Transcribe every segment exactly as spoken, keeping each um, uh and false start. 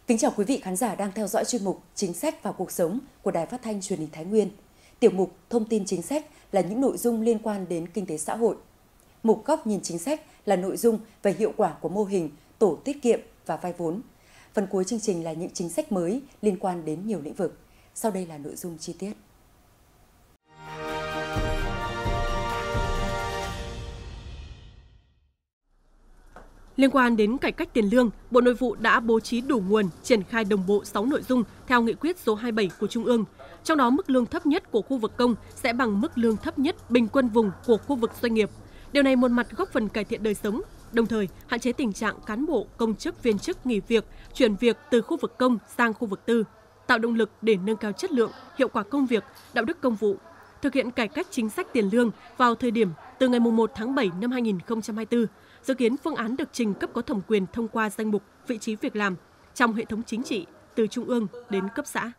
Kính chào quý vị khán giả đang theo dõi chuyên mục Chính sách và cuộc sống của Đài Phát thanh Truyền hình Thái Nguyên. Tiểu mục Thông tin chính sách là những nội dung liên quan đến kinh tế xã hội. Mục Góc nhìn chính sách là nội dung về hiệu quả của mô hình tổ tiết kiệm và vay vốn. Phần cuối chương trình là những chính sách mới liên quan đến nhiều lĩnh vực. Sau đây là nội dung chi tiết. Liên quan đến cải cách tiền lương, Bộ Nội vụ đã bố trí đủ nguồn triển khai đồng bộ sáu nội dung theo nghị quyết số hai mươi bảy của Trung ương. Trong đó, mức lương thấp nhất của khu vực công sẽ bằng mức lương thấp nhất bình quân vùng của khu vực doanh nghiệp. Điều này một mặt góp phần cải thiện đời sống, đồng thời hạn chế tình trạng cán bộ, công chức, viên chức nghỉ việc, chuyển việc từ khu vực công sang khu vực tư, tạo động lực để nâng cao chất lượng, hiệu quả công việc, đạo đức công vụ. Thực hiện cải cách chính sách tiền lương vào thời điểm từ ngày mùng một tháng bảy năm hai nghìn không trăm hai mươi tư, dự kiến phương án được trình cấp có thẩm quyền thông qua danh mục vị trí việc làm trong hệ thống chính trị từ trung ương đến cấp xã.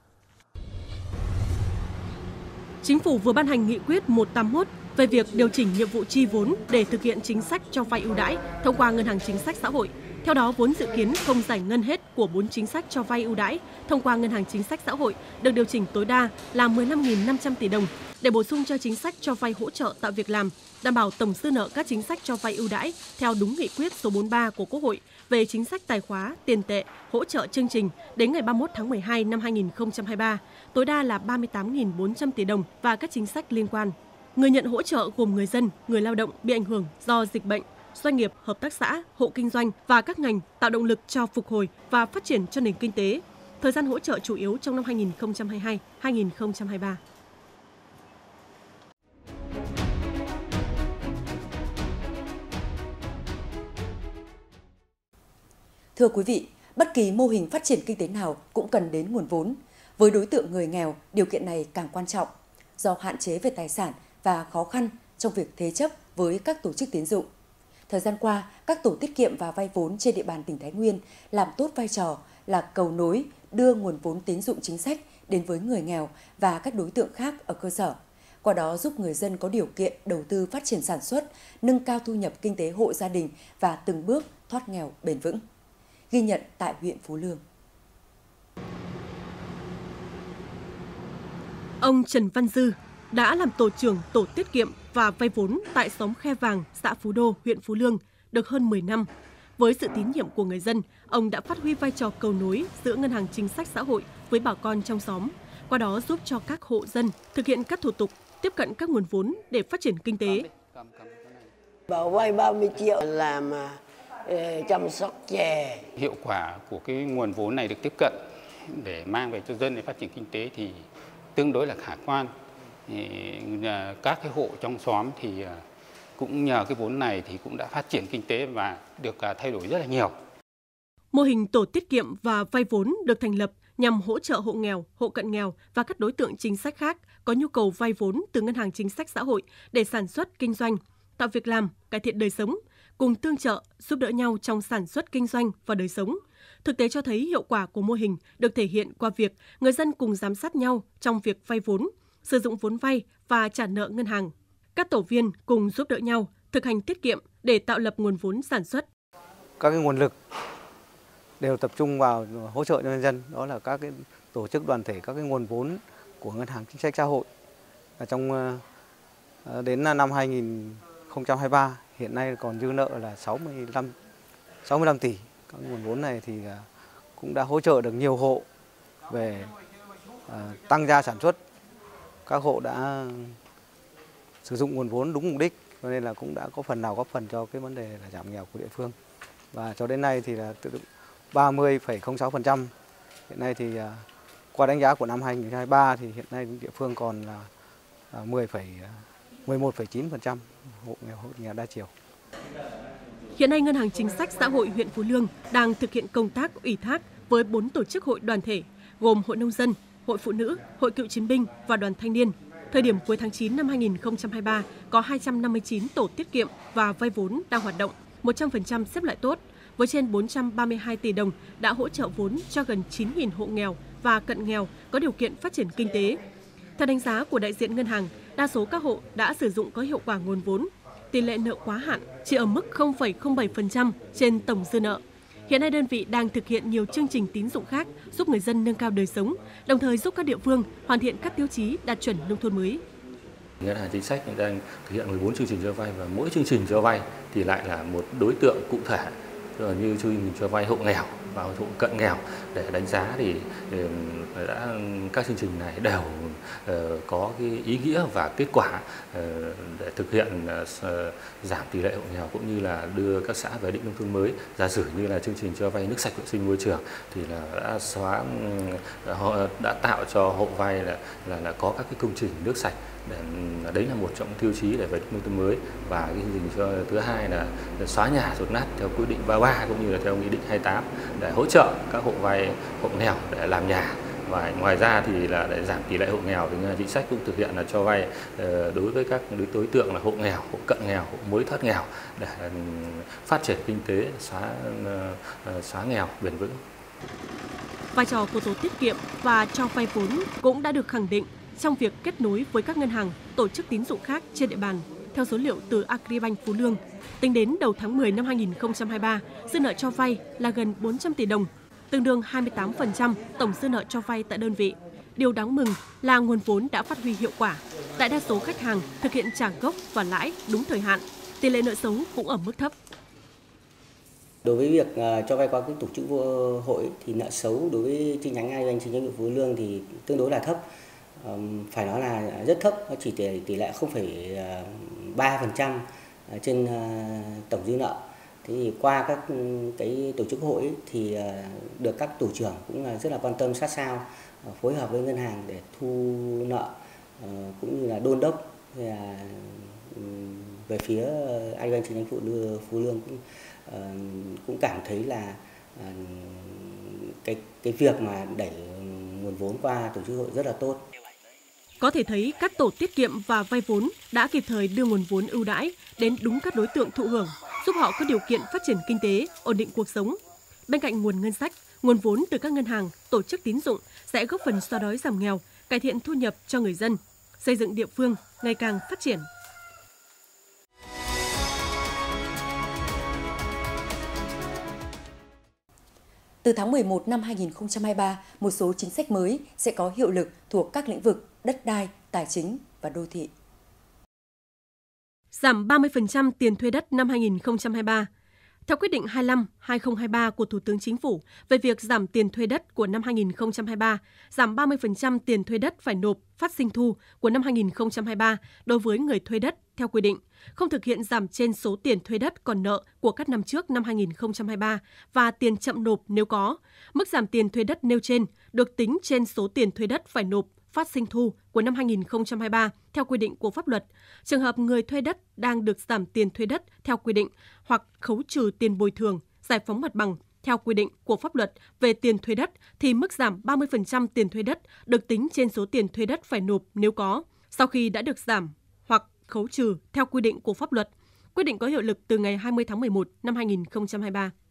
Chính phủ vừa ban hành nghị quyết một trăm tám mươi mốt về việc điều chỉnh nhiệm vụ chi vốn để thực hiện chính sách cho vay ưu đãi thông qua Ngân hàng Chính sách Xã hội. Theo đó, vốn dự kiến không giải ngân hết của bốn chính sách cho vay ưu đãi thông qua Ngân hàng Chính sách Xã hội được điều chỉnh tối đa là mười lăm nghìn năm trăm tỷ đồng để bổ sung cho chính sách cho vay hỗ trợ tạo việc làm, đảm bảo tổng dư nợ các chính sách cho vay ưu đãi theo đúng nghị quyết số bốn mươi ba của Quốc hội về chính sách tài khóa, tiền tệ, hỗ trợ chương trình đến ngày ba mươi mốt tháng mười hai năm hai nghìn không trăm hai mươi ba, tối đa là ba mươi tám nghìn bốn trăm tỷ đồng và các chính sách liên quan. Người nhận hỗ trợ gồm người dân, người lao động bị ảnh hưởng do dịch bệnh, doanh nghiệp, hợp tác xã, hộ kinh doanh và các ngành tạo động lực cho phục hồi và phát triển cho nền kinh tế. Thời gian hỗ trợ chủ yếu trong năm hai nghìn không trăm hai mươi hai đến hai nghìn không trăm hai mươi ba. Thưa quý vị, bất kỳ mô hình phát triển kinh tế nào cũng cần đến nguồn vốn. Với đối tượng người nghèo, điều kiện này càng quan trọng do hạn chế về tài sản và khó khăn trong việc thế chấp với các tổ chức tín dụng. Thời gian qua, các tổ tiết kiệm và vay vốn trên địa bàn tỉnh Thái Nguyên làm tốt vai trò là cầu nối đưa nguồn vốn tín dụng chính sách đến với người nghèo và các đối tượng khác ở cơ sở. Qua đó giúp người dân có điều kiện đầu tư phát triển sản xuất, nâng cao thu nhập kinh tế hộ gia đình và từng bước thoát nghèo bền vững. Ghi nhận tại huyện Phú Lương. Ông Trần Văn Dư đã làm tổ trưởng tổ tiết kiệm và vay vốn tại xóm Khe Vàng, xã Phú Đô, huyện Phú Lương được hơn mười năm. Với sự tín nhiệm của người dân, ông đã phát huy vai trò cầu nối giữa Ngân hàng Chính sách Xã hội với bà con trong xóm, qua đó giúp cho các hộ dân thực hiện các thủ tục, tiếp cận các nguồn vốn để phát triển kinh tế. Bảo vay ba mươi triệu làm chăm sóc chè. Hiệu quả của cái nguồn vốn này được tiếp cận để mang về cho dân để phát triển kinh tế thì tương đối là khả quan. Các cái hộ trong xóm thì cũng nhờ cái vốn này thì cũng đã phát triển kinh tế và được thay đổi rất là nhiều. Mô hình tổ tiết kiệm và vay vốn được thành lập nhằm hỗ trợ hộ nghèo, hộ cận nghèo và các đối tượng chính sách khác có nhu cầu vay vốn từ Ngân hàng Chính sách Xã hội để sản xuất, kinh doanh, tạo việc làm, cải thiện đời sống, cùng tương trợ, giúp đỡ nhau trong sản xuất, kinh doanh và đời sống. Thực tế cho thấy hiệu quả của mô hình được thể hiện qua việc người dân cùng giám sát nhau trong việc vay vốn, sử dụng vốn vay và trả nợ ngân hàng. Các tổ viên cùng giúp đỡ nhau thực hành tiết kiệm để tạo lập nguồn vốn sản xuất. Các cái nguồn lực đều tập trung vào hỗ trợ cho nhân dân, đó là các cái tổ chức đoàn thể, các cái nguồn vốn của Ngân hàng Chính sách Xã hội. Ở trong đến năm hai nghìn không trăm hai mươi ba hiện nay còn dư nợ là sáu mươi lăm tỷ. Các nguồn vốn này thì cũng đã hỗ trợ được nhiều hộ về tăng gia sản xuất. Các hộ đã sử dụng nguồn vốn đúng mục đích, cho nên là cũng đã có phần nào góp phần cho cái vấn đề là giảm nghèo của địa phương. Và cho đến nay thì là tự ba mươi phẩy không sáu phần trăm. Hiện nay thì qua đánh giá của năm hai nghìn không trăm hai mươi ba thì hiện nay địa phương còn là mười một phẩy chín phần trăm hộ nghèo, hộ nghèo đa chiều. Hiện nay Ngân hàng Chính sách Xã hội huyện Phú Lương đang thực hiện công tác ủy thác với bốn tổ chức hội đoàn thể gồm Hội Nông dân, Hội Phụ nữ, Hội Cựu chiến binh và Đoàn Thanh niên. Thời điểm cuối tháng chín năm hai nghìn không trăm hai mươi ba có hai trăm năm mươi chín tổ tiết kiệm và vay vốn đang hoạt động, một trăm phần trăm xếp loại tốt, với trên bốn trăm ba mươi hai tỷ đồng đã hỗ trợ vốn cho gần chín nghìn hộ nghèo và cận nghèo có điều kiện phát triển kinh tế. Theo đánh giá của đại diện ngân hàng, đa số các hộ đã sử dụng có hiệu quả nguồn vốn. Tỷ lệ nợ quá hạn chỉ ở mức không phẩy không bảy phần trăm trên tổng dư nợ. Hiện nay đơn vị đang thực hiện nhiều chương trình tín dụng khác giúp người dân nâng cao đời sống, đồng thời giúp các địa phương hoàn thiện các tiêu chí đạt chuẩn nông thôn mới. Ngân hàng chính sách đang thực hiện mười bốn chương trình cho vay và mỗi chương trình cho vay thì lại là một đối tượng cụ thể, như chương trình cho vay hộ nghèo và hộ cận nghèo. Để đánh giá thì đã các chương trình này đều có cái ý nghĩa và kết quả để thực hiện giảm tỷ lệ hộ nghèo cũng như là đưa các xã về đích nông thôn mới. Giả sử như là chương trình cho vay nước sạch vệ sinh môi trường thì là đã xóa đã tạo cho hộ vay là là, là có các cái công trình nước sạch. Để, đấy là một trong tiêu chí để về nông thôn mới. Và cái chương trình cho thứ hai là xóa nhà dột nát theo quyết định ba mươi ba cũng như là theo nghị định hai mươi tám để hỗ trợ các hộ vay hộ nghèo để làm nhà. Và ngoài ra thì là để giảm tỷ lệ hộ nghèo thì ngân hàng chính sách cũng thực hiện là cho vay đối với các đối tượng là hộ nghèo, hộ cận nghèo, hộ mới thoát nghèo để phát triển kinh tế, xóa xóa nghèo bền vững. Vai trò của tổ tiết kiệm và cho vay vốn cũng đã được khẳng định trong việc kết nối với các ngân hàng, tổ chức tín dụng khác trên địa bàn. Theo số liệu từ Agribank Phú Lương, tính đến đầu tháng mười năm hai nghìn không trăm hai mươi ba, dư nợ cho vay là gần bốn trăm tỷ đồng, tương đương hai mươi tám phần trăm tổng dư nợ cho vay tại đơn vị. Điều đáng mừng là nguồn vốn đã phát huy hiệu quả. Đại đa số khách hàng thực hiện trả gốc và lãi đúng thời hạn, tỷ lệ nợ xấu cũng ở mức thấp. Đối với việc cho vay qua các tổ chức hội thì nợ xấu đối với chi nhánh Agribank chi nhánh Phú Lương thì tương đối là thấp. Phải nói là rất thấp, nó chỉ tỷ, tỷ lệ không phẩy ba phần trăm trên tổng dư nợ. Thế thì qua các cái tổ chức hội thì được các tổ trưởng cũng rất là quan tâm sát sao, phối hợp với ngân hàng để thu nợ cũng như là đôn đốc. Về phía Agribank chi nhánh Phú Lương, Phú Lương cũng cũng cảm thấy là cái cái việc mà đẩy nguồn vốn qua tổ chức hội rất là tốt. Có thể thấy các tổ tiết kiệm và vay vốn đã kịp thời đưa nguồn vốn ưu đãi đến đúng các đối tượng thụ hưởng, giúp họ có điều kiện phát triển kinh tế, ổn định cuộc sống. Bên cạnh nguồn ngân sách, nguồn vốn từ các ngân hàng, tổ chức tín dụng sẽ góp phần xóa đói giảm nghèo, cải thiện thu nhập cho người dân, xây dựng địa phương ngày càng phát triển. Từ tháng mười một năm hai nghìn không trăm hai mươi ba, một số chính sách mới sẽ có hiệu lực thuộc các lĩnh vực đất đai, tài chính và đô thị. Giảm ba mươi phần trăm tiền thuê đất năm hai nghìn không trăm hai mươi ba. Theo quyết định hai mươi lăm trên hai nghìn không trăm hai mươi ba của Thủ tướng Chính phủ về việc giảm tiền thuê đất của năm hai nghìn không trăm hai mươi ba, giảm ba mươi phần trăm tiền thuê đất phải nộp phát sinh thu của năm hai nghìn không trăm hai mươi ba đối với người thuê đất theo quy định, không thực hiện giảm trên số tiền thuê đất còn nợ của các năm trước năm hai nghìn không trăm hai mươi ba và tiền chậm nộp nếu có. Mức giảm tiền thuê đất nêu trên được tính trên số tiền thuê đất phải nộp phát sinh thu của năm hai nghìn không trăm hai mươi ba theo quy định của pháp luật. Trường hợp người thuê đất đang được giảm tiền thuê đất theo quy định hoặc khấu trừ tiền bồi thường, giải phóng mặt bằng theo quy định của pháp luật về tiền thuê đất thì mức giảm ba mươi phần trăm tiền thuê đất được tính trên số tiền thuê đất phải nộp nếu có. Sau khi đã được giảm hoặc khấu trừ theo quy định của pháp luật, quyết định có hiệu lực từ ngày hai mươi tháng mười một năm hai nghìn không trăm hai mươi ba.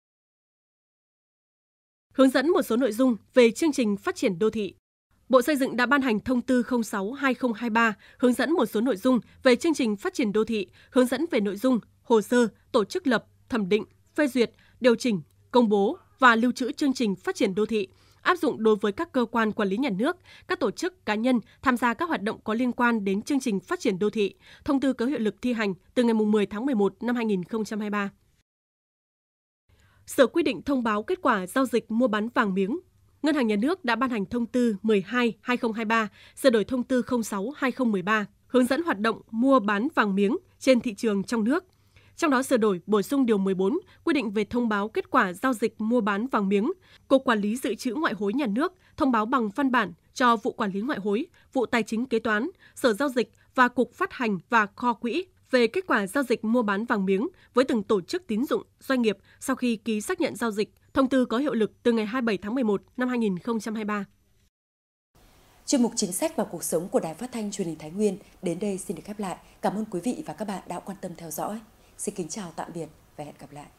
Hướng dẫn một số nội dung về chương trình phát triển đô thị. Bộ Xây dựng đã ban hành thông tư không sáu trên hai nghìn không trăm hai mươi ba hướng dẫn một số nội dung về chương trình phát triển đô thị, hướng dẫn về nội dung, hồ sơ, tổ chức lập, thẩm định, phê duyệt, điều chỉnh, công bố và lưu trữ chương trình phát triển đô thị, áp dụng đối với các cơ quan quản lý nhà nước, các tổ chức cá nhân tham gia các hoạt động có liên quan đến chương trình phát triển đô thị. Thông tư có hiệu lực thi hành từ ngày mười tháng mười một năm hai nghìn không trăm hai mươi ba. Sở quy định thông báo kết quả giao dịch mua bán vàng miếng. Ngân hàng Nhà nước đã ban hành thông tư mười hai trên hai nghìn không trăm hai mươi ba, sửa đổi thông tư không sáu trên hai nghìn không trăm mười ba, hướng dẫn hoạt động mua bán vàng miếng trên thị trường trong nước. Trong đó sửa đổi bổ sung điều mười bốn quy định về thông báo kết quả giao dịch mua bán vàng miếng. Cục Quản lý Dự trữ Ngoại hối Nhà nước thông báo bằng văn bản cho vụ Quản lý Ngoại hối, vụ Tài chính Kế toán, Sở Giao dịch và Cục Phát hành và Kho quỹ về kết quả giao dịch mua bán vàng miếng với từng tổ chức tín dụng, doanh nghiệp sau khi ký xác nhận giao dịch. Thông tư có hiệu lực từ ngày hai mươi bảy tháng mười một năm hai nghìn không trăm hai mươi ba. Chuyên mục Chính sách và cuộc sống của Đài Phát thanh Truyền hình Thái Nguyên đến đây xin được khép lại. Cảm ơn quý vị và các bạn đã quan tâm theo dõi. Xin kính chào tạm biệt và hẹn gặp lại.